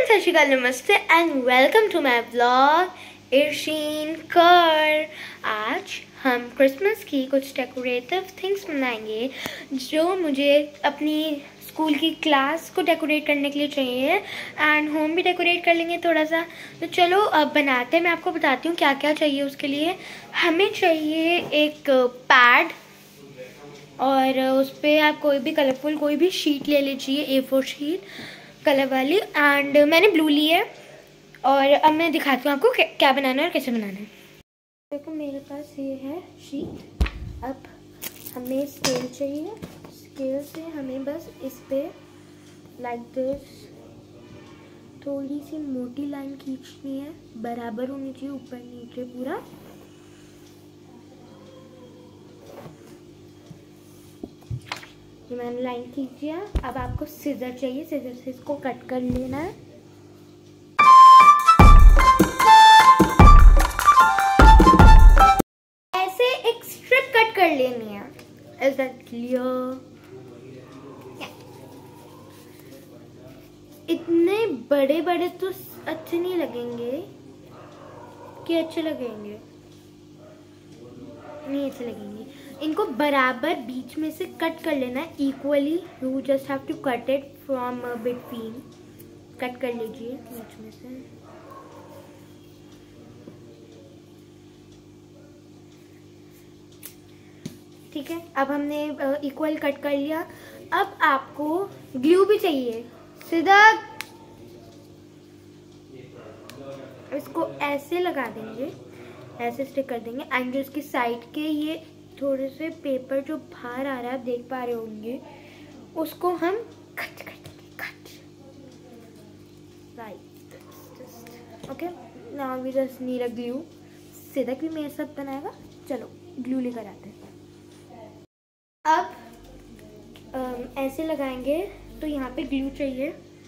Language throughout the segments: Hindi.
सत श्री अकाल, नमस्ते and welcome to my blog Irsheen Kaur. आज हम क्रिसमस की कुछ डेकोरेटिव थिंग्स बनाएंगे जो मुझे अपनी स्कूल की क्लास को डेकोरेट करने के लिए चाहिए एंड होम भी डेकोरेट कर लेंगे थोड़ा सा। तो चलो अब बनाते हैं। मैं आपको बताती हूँ क्या क्या चाहिए उसके लिए। हमें चाहिए एक पैड और उस पर आप कोई भी कलरफुल कोई भी शीट ले लीजिए, A4 शीट कलर वाली। एंड मैंने ब्लू ली है और अब मैं दिखाती हूँ आपको क्या बनाना है और कैसे बनाना है। देखो मेरे पास ये है शीट। अब हमें स्केल चाहिए। स्केल से हमें बस इस पे लाइक दिस थोड़ी सी मोटी लाइन खींचनी है, बराबर होनी चाहिए ऊपर नीचे पूरा। मैंने लाइन खींच दिया। अब आपको सिजर चाहिए, सिजर से इसको कट कर लेना है। ऐसे एक स्ट्रिप कट कर लेनी है। Is that clear? इतने बड़े बड़े तो अच्छे नहीं लगेंगे कि अच्छे लगेंगे, नहीं अच्छे लगेंगे। इनको बराबर बीच में से कट कर लेना है equally. You just have to cut it from between. Cut कर लीजिए बीच में से। ठीक है, अब हमने इक्वल कट कर लिया। अब आपको ग्लू भी चाहिए। सीधा इसको ऐसे लगा देंगे, ऐसे स्टिक कर देंगे। एंड जो इसकी साइड के ये थोड़े से पेपर जो बाहर आ रहा है, आप देख पा रहे होंगे, उसको हम कट कर देंगे। Cut right. Okay, now we just need a glue. Sidak भी मेरे साथ बनाएगा। चलो ग्लू लेकर आते हैं। अब ऐसे लगाएंगे तो यहाँ पे ग्लू चाहिए।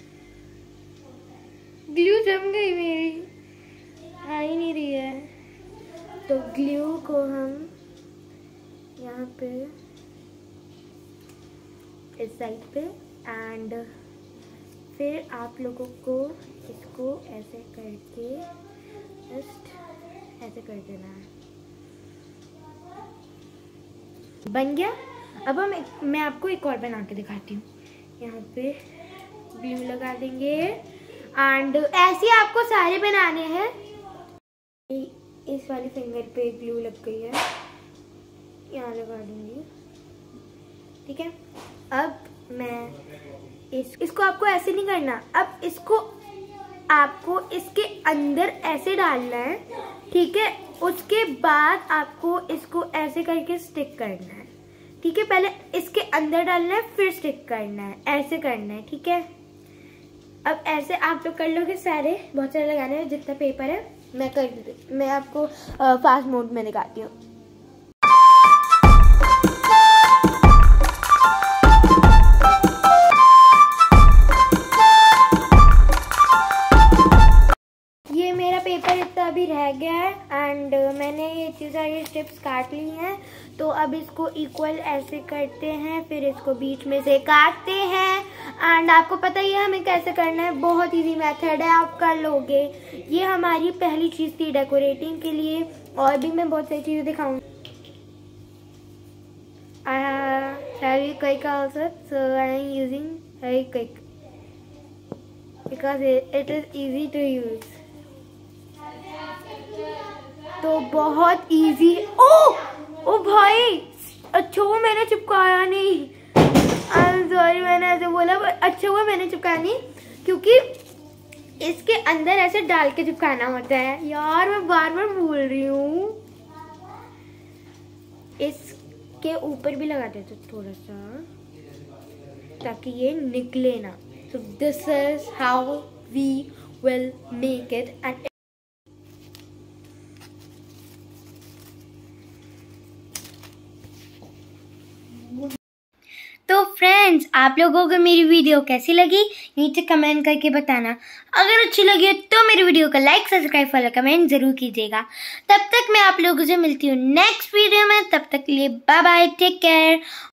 ग्लू जम गई मेरी, आ ही नहीं रही है। तो ग्लू को हम यहाँ पे इस साइड पे एंड फिर आप लोगों को इसको ऐसे करके जस्ट ऐसे कर देना है। बन गया। अब मैं आपको एक और बना के दिखाती हूँ। यहाँ पे ग्लू लगा देंगे एंड ऐसे आपको सारे बनाने हैं। इस वाली फिंगर पे ग्लू लग गई है, यहाँ लगा दूंगी। ठीक है, अब मैं इसको आपको ऐसे नहीं करना। अब इसको आपको इसके अंदर ऐसे डालना है। ठीक है, उसके बाद आपको इसको ऐसे करके स्टिक करना है। ठीक है, पहले इसके अंदर डालना है फिर स्टिक करना है, ऐसे करना है। ठीक है, अब ऐसे आप लोग कर लोगे सारे। बहुत सारे लगाने हैं, जितना पेपर है मैं आपको फास्ट मोड में दिखाती हूँ। ये मेरा पेपर इतना अभी रह गया है एंड मैंने ये सारी स्टेप्स काट ली हैं। तो अब इसको इक्वल ऐसे करते हैं, फिर इसको बीच में से काटते हैं। एंड आपको पता ही है हमें कैसे करना है, बहुत इजी मेथड है, आप कर लोगे। ये हमारी पहली चीज थी डेकोरेटिंग के लिए। और भी मैं बहुत सारी चीजें दिखाऊंगी। heavy cake also, so I am using heavy cake because it is easy to use. तो बहुत इजी। ओ भाई, अच्छा हुआ मैंने चिपकाया नहीं। आई एम सॉरी, मैंने ऐसे बोला, अच्छा हुआ मैंने चिपकाया नहीं, क्योंकि इसके अंदर ऐसे डाल के चिपकाना होता है। यार मैं बार बार बोल रही हूँ। इसके ऊपर भी लगा देते थोड़ा सा ताकि ये निकले ना। So this is how we will make it. And तो फ्रेंड्स, आप लोगों को मेरी वीडियो कैसी लगी नीचे कमेंट करके बताना। अगर अच्छी लगी तो मेरी वीडियो को लाइक, सब्सक्राइब, फॉलो, कमेंट जरूर कीजिएगा। तब तक मैं आप लोगों से मिलती हूँ नेक्स्ट वीडियो में। तब तक के लिए बाय बाय, टेक केयर।